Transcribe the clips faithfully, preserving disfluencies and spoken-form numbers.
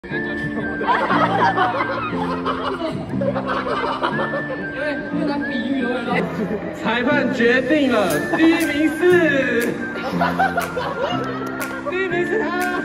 因为因为他比喻了，裁判决定了，第一名是，第一名是他。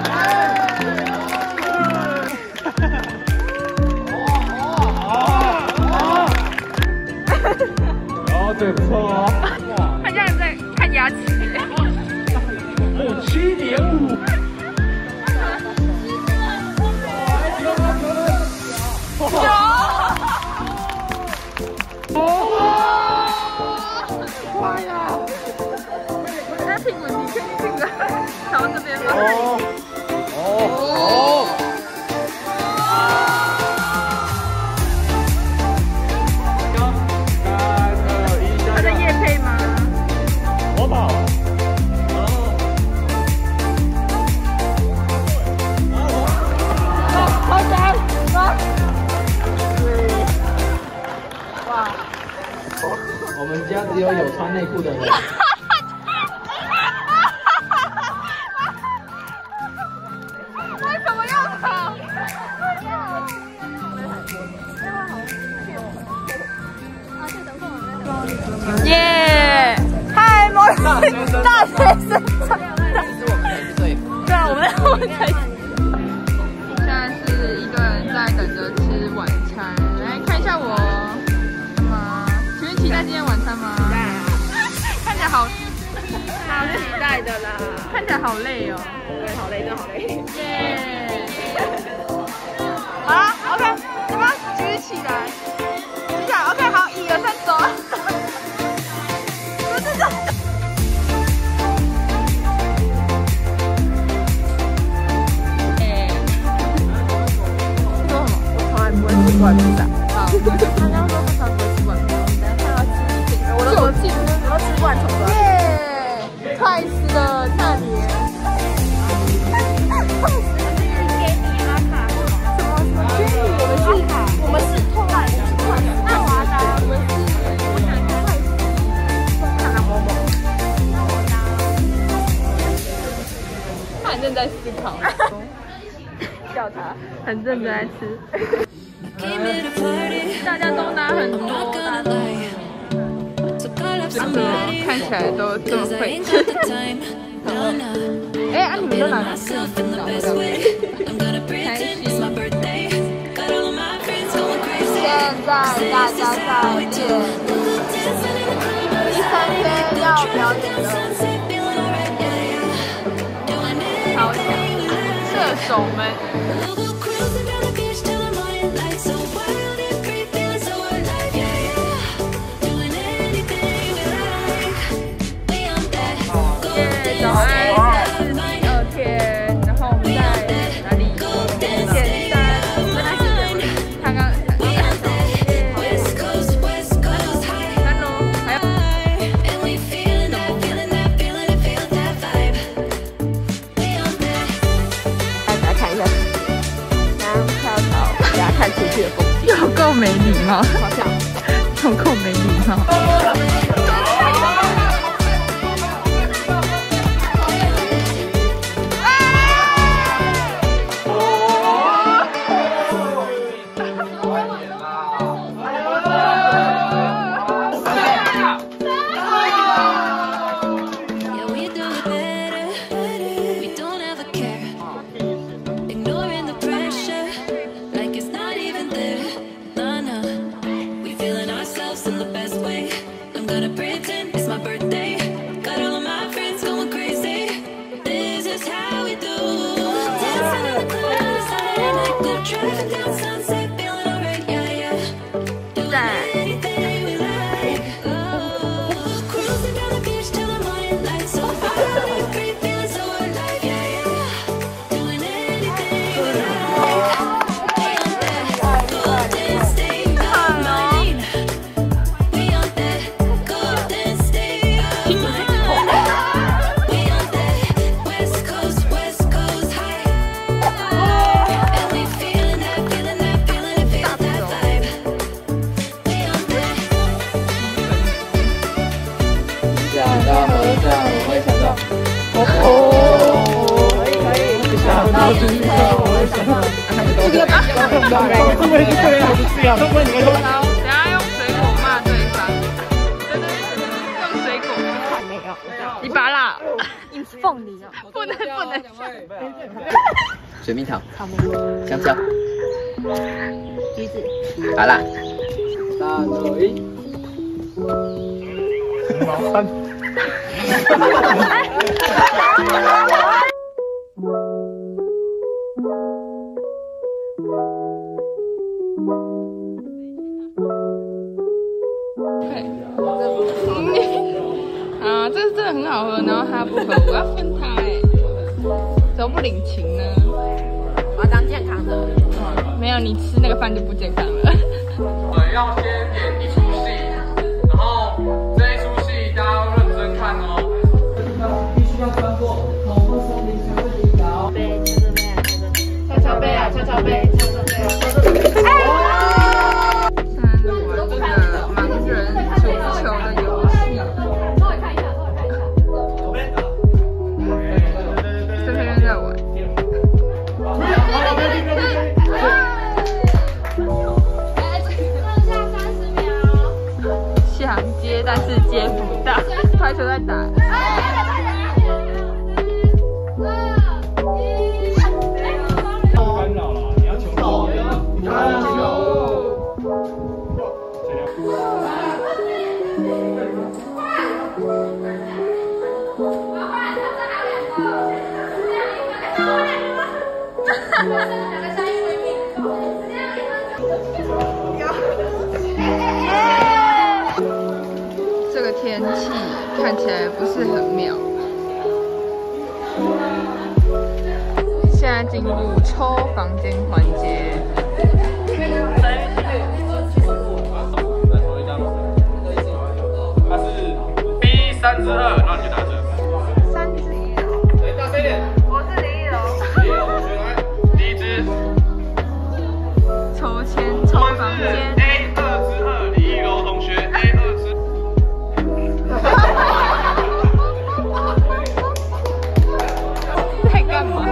哦，对，不错哦。 他现在在看牙齿。 哦，七点五。 快呀！那屁股你可以这个朝这边吗？ 哦哦他在业配吗？ 我跑。 好闪！哇！ 我们家只有有穿内裤的人。 为什么要吵？耶！嗨，莫大学生，大学生，对啊，我们我们才。现在是一个人在等着吃晚餐，来看一下我。 期待今天晚餐吗？期待啊！看起来好，超期待的啦！看起来好累哦。对，好累，真的好累。耶！好了 ，OK， 要不要举起来？举起来 ，OK， 好，一二三，走。走走走。哎，说什么？我从来不会吃罐头的。好，大家说不常不会吃罐头。 我的口气，我要吃罐头了。耶，快死了，那里。快死了，给你阿卡。什么什么？我们是，我们是痛快，快死。那我的，我们是，我想快死。看看某某。那我的。他很认真在思考。叫他，很认真在吃。大家都拿很多。 这个看起来都这么会吃。哎，啊，你们都拿哪个？开心。现在大家再见。第三天要表演了。好强，射手们。 早安，现在是第二天，然后我们在哪里？简单，我们那是刚刚三楼，还有大家看一下，然后跳槽，大家看出去的风景，有够没礼貌，好像有够没礼貌。 大会不会是对啊？是这样，会不会你会说？ 然后等下用水果骂对方，真的用水果。没有，你拔啦，你凤梨啊，不能不能。 水蜜桃、草莓、香蕉、 橘子。 好啦， 三二一， 毛三。 啊，这这很好喝，然后他不喝，我要分他哎，怎么不领情呢？我要当健康的。没有，你吃那个饭就不健康了。 我们要先演一出戏，然后这一出戏大家要认真看哦。必须要穿过某个森林才会抵达。 杯，敲敲杯啊，敲敲杯，敲敲杯啊，敲敲杯。现在在玩这个盲人足球的游戏。稍微看一下，稍微看一下。这边人在玩。想接，但是接不到。排球在打。 干扰了，你要求球，你要球。 这个天气看起来不是很妙。现在进入抽房间环节。 它是 B 三之二，然后你就拿着。 三之一楼。 对，大声一点。 我是零一楼。 一楼同学来，第一支。 抽签抽房间。 A 二之二，李一楼同学 A 二之。 在干嘛？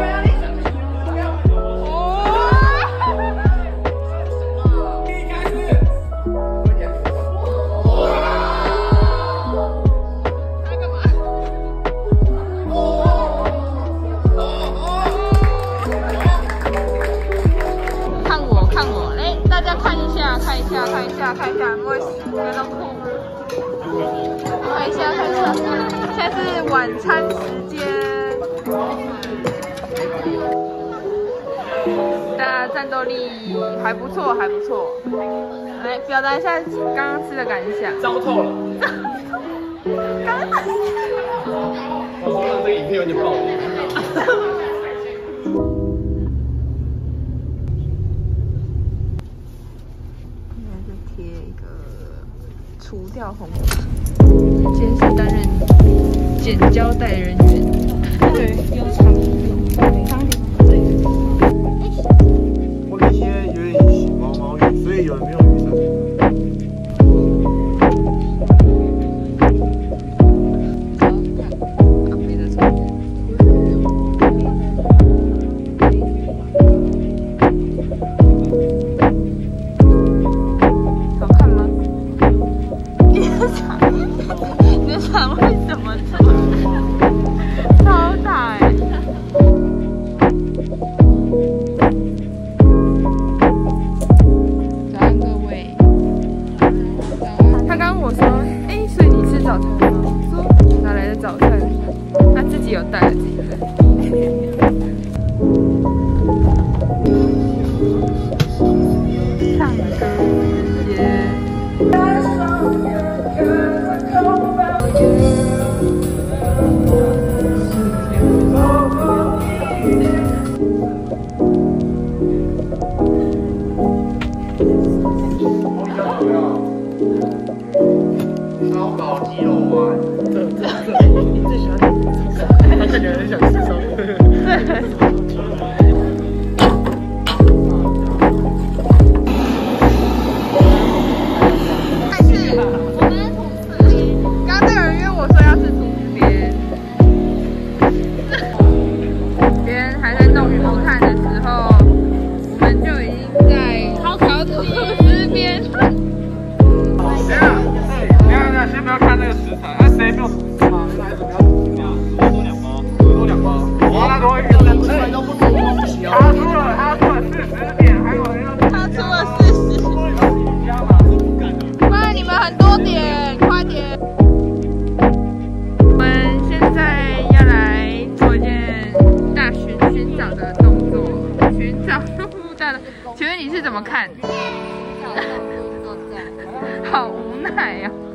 看一下，看一下，看一下，因为人都哭了。看一下，看一下，现在是晚餐时间。大家战斗力还不错，还不错。来表达一下刚刚吃的感想。 糟透了。 刚刚。 我说让这个影片有点爆点。 除掉红码，今天是担任剪胶带人员。对，有长有长点。对。 我那些有点毛毛雨，所以有人没有雨伞。 有带了自己的。唱歌时间。 烧烤鸡肉丸， 这这这，你最喜欢哪个？他看起来很想吃烧烤。对。 别人还在弄鱼不看的时候，我们就已经在。 小动物大的，请问你是怎么看？好无奈呀、哦。